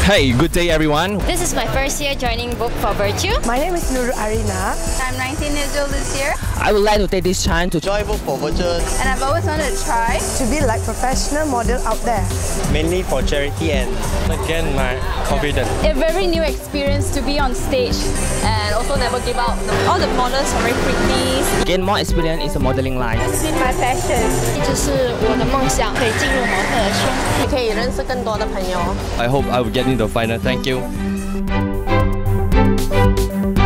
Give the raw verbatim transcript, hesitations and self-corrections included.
Hey, good day everyone. This is my first year joining Vogue for Virtue. My name is Nur Arina. I'm nineteen years old this year. I would like to take this chance to join Vogue for Virtue. And I've always wanted to try to be like professional model out there. Mainly for charity and again my confidence. A very new experience to be on stage and also never give up. All the models are very pretty. gain more experience in the modeling life. It's been my passion. 这是我的梦想，可以进入模特儿圈， 你可以认识更多的朋友。 I hope I will get into the final. Thank you.